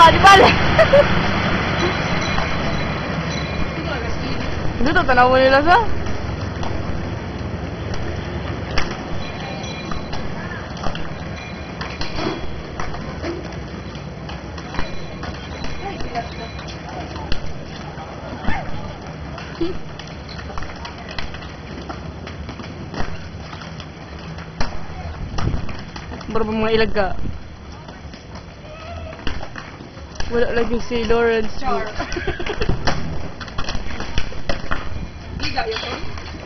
di bale. Dito tanaw mo nila sa. Baru mga ilaga. Wala lagi si Lawrence. Char. Liga yun.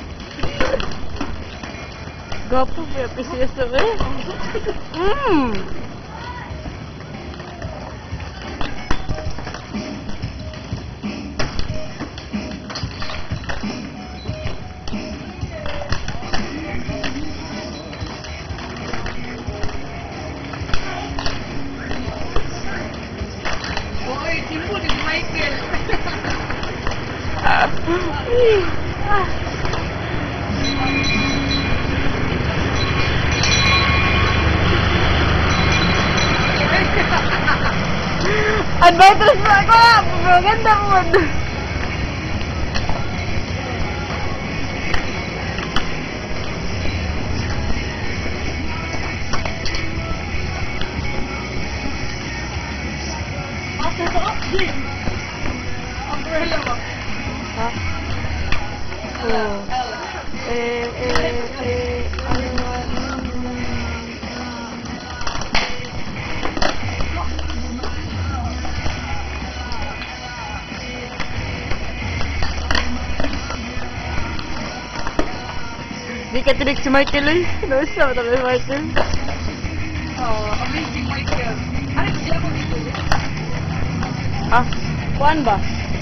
Gapo pa yung PCS eh. Oy, timbo ni Michael. Adventurous na ako! Maganda mo! Asa to? Jim. Umbrella ba? Ha? Oo. Di ka tinig si Michael eh. Nausa mo tabi Michael. Oh, amazing Michael. Ano ko sila ko dito? Ah, kuan ba?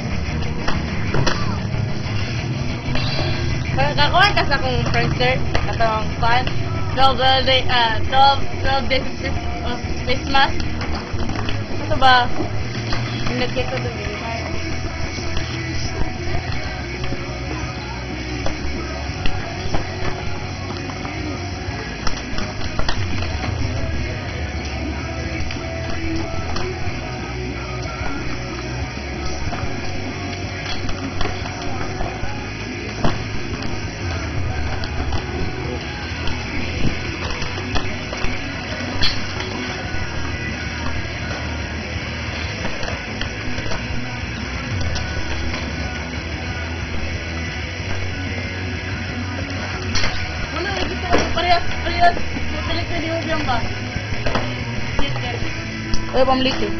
Kakuan ka sa akong friendster. Katong kuan. 12 days of Christmas. Ano ba? Nagkita ko doon. Parehas. Tutulik na di mo biyang ba? Ay, pamlit eh.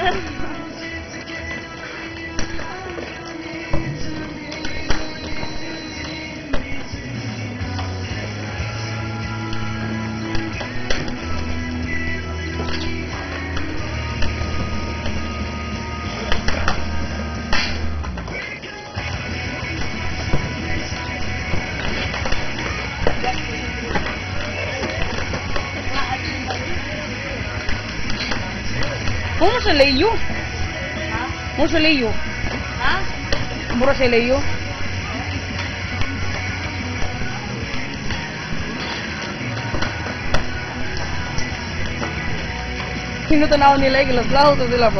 Mura sa Leyo. Ha? Mura sa Leyo. Ha? Mura sa Leyo. Sino tanaw nila yung laslaw to sila pa?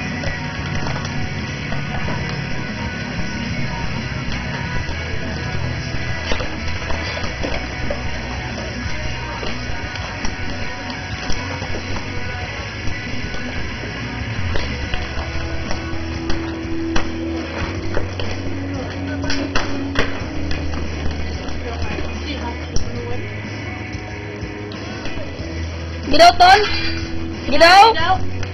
Gidaw, Ton? Gidaw? Gidaw.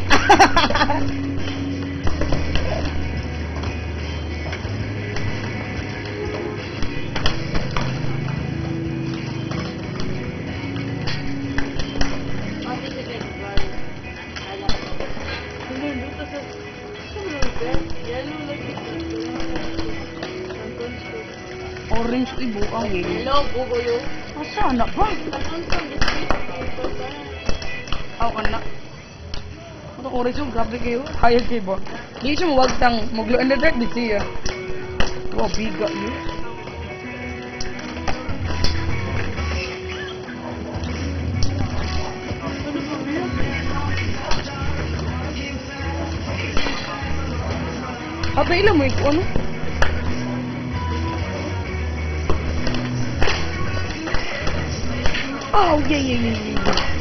Orange ibu ang Hello, bugo yun. Asa anak ba? Aw anak. Ano orange yung grabe kayo? Hayag kayo ba? Di siya mawagtang maglo under dirt di siya. Wow, biga yun. Abay lang mo ikaw, ano? Oh, yeah.